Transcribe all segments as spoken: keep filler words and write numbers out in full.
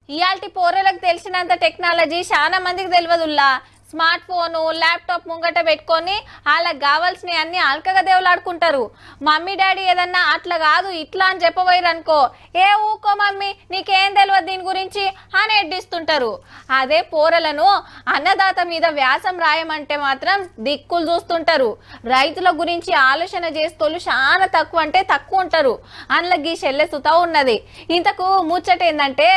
ఇయాల్టి పోరలకు తెలిసినంత టెక్నాలజీ చాలా మందికి తెలియదుల్లా. స్మార్ట్ ఫోను ల్యాప్టాప్ ముంగట పెట్టుకొని వాళ్ళకి కావాల్సినవి అన్ని అల్కగా దేవులాడుకుంటారు. మమ్మీ డాడీ ఏదన్నా అట్లా కాదు ఇట్లా అని చెప్పబోయారు అనుకో, ఏ ఊకో మమ్మీ నీకేం తెలియదు దీని గురించి అని ఎడ్డిస్తుంటారు. అదే పోరలను అన్నదాత మీద వ్యాసం రాయమంటే మాత్రం దిక్కులు చూస్తుంటారు. రైతుల గురించి ఆలోచన చేస్తోళ్ళు చాలా తక్కువ అంటే తక్కువ ఉంటారు. అందులో గీ చెల్లె సుతా ఉన్నది. ఇంతకు ముచ్చట ఏందంటే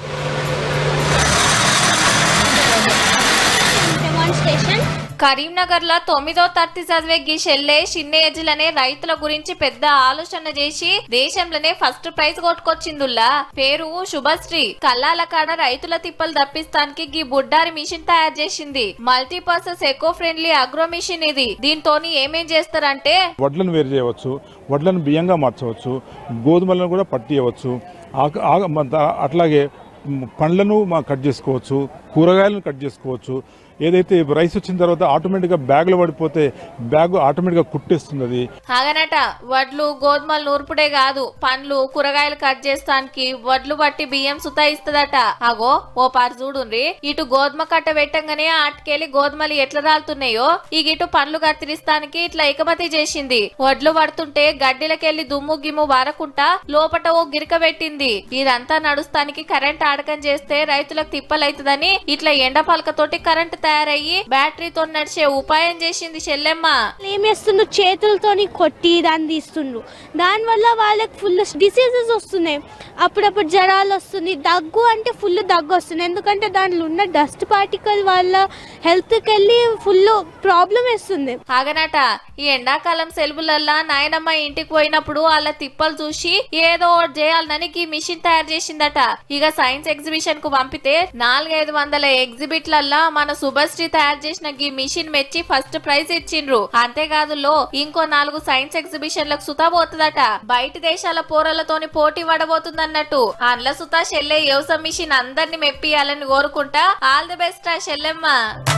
కరీంనగర్ లో తొమ్మిదో తరగతి చదివే గీ చెల్లె చిన్న ఏజ్లనే రైతుల గురించి పెద్ద ఆలోచన చేసి దేశంలోనే ఫస్ట్ ప్రైజ్ కొట్టుకొచ్చిందుల్లా. పేరు శుభశ్రీ. కల్లాల కాడ రైతుల తిప్పలు తప్పిస్తానికి గీ బుడ్డారి మిషన్ తయారు చేసింది. Multipurpose eco friendly agro machine ఇది. దీంతో ఏమేం చేస్తారంటే వడ్లను వేరు చేయవచ్చు, వడ్లను బియ్యంగా మార్చవచ్చు, గోధుమలను కూడా పట్టియవచ్చు, అట్లాగే పండ్లను కట్ చేసుకోవచ్చు, కూరగాయలను కట్ చేసుకోవచ్చు. ఏదైతే రైస్ వచ్చిన తర్వాత ఆటోమేటిక్ గా బ్యాగ్ లో పడిపోతే బ్యాగ్ ఆటోమేటిక్ గా కుట్టేస్తుంది. అగనట వడ్లు గోధుమలు నూర్పుడే కాదు, పండ్లు కూరగాయలు కట్ చేస్తానికి వడ్లు బట్టి బియ్యం సుతా ఇస్తదట. అగో ఓ పారు చూడుండ్రి, ఇటు గోధుమ కట్ట పెట్టంగానే ఆటకెళ్ళి గోధుమలు ఎట్లా రాలుతున్నాయో ఈ ఇటు పండ్లు కత్తిరిస్తానికి ఇట్లా ఎకమతి చేసింది. వడ్లు పడుతుంటే గడ్డిలకెళ్లి దుమ్ము గిమ్ము వారకుంటా లోపట ఓ గిరిక పెట్టింది. ఇదంతా నడుస్తానికి కరెంట్ ఆడకం చేస్తే రైతులకు తిప్పలైతుందని ఇట్లా ఎండ పలకతోటి కరెంట్ తయారయ్యి బ్యాటరీతో నడిచే ఉపాయం చేసింది చెల్లెమ్మ. ఏమేస్తుండ్రు, చేతులతోని కొట్టి దాన్ని తీస్తుండ్రు. దాని వల్ల వాళ్ళకి ఫుల్ డిసీజెస్ వస్తున్నాయి. అప్పుడప్పుడు జ్వరాలు వస్తుంది, దగ్గు అంటే ఫుల్ దగ్గు వస్తుంది. ఎందుకంటే దాంట్లో ఉన్న డస్ట్ పార్టికల్ వాళ్ళ హెల్త్ కి వెళ్ళి ఫుల్ ప్రాబ్లం వేస్తుంది. ఆగనట ఈ ఎండాకాలం సెలవులల్లా నాయనమ్మ ఇంటికి పోయినప్పుడు వాళ్ళ తిప్పలు చూసి ఏదో ఒకటి చేయాలని ఈ మిషన్ తయారు చేసిందట. ఇక సైన్స్ ఎగ్జిబిషన్ కు పంపితే నాలుగైదు వందల ఎగ్జిబిట్లల్లా మన శుభశ్రీ తయారు చేసిన ఈ మిషన్ మెచ్చి ఫస్ట్ ప్రైజ్ ఇచ్చిండ్రు. అంతేకాదు లో ఇంకో నాలుగు సైన్స్ ఎగ్జిబిషన్లకు సుతా పోతుందట. బయట దేశాల పోరలతోని పోటీ పడబోతుందన్నట్టు. అందులో సుతా చెల్లె వ్యవసాయ మిషన్ అందరిని మెప్పియాలని కోరుకుంటా. ఆల్ ది బెస్ట్ ఆ చెల్లెమ్మ.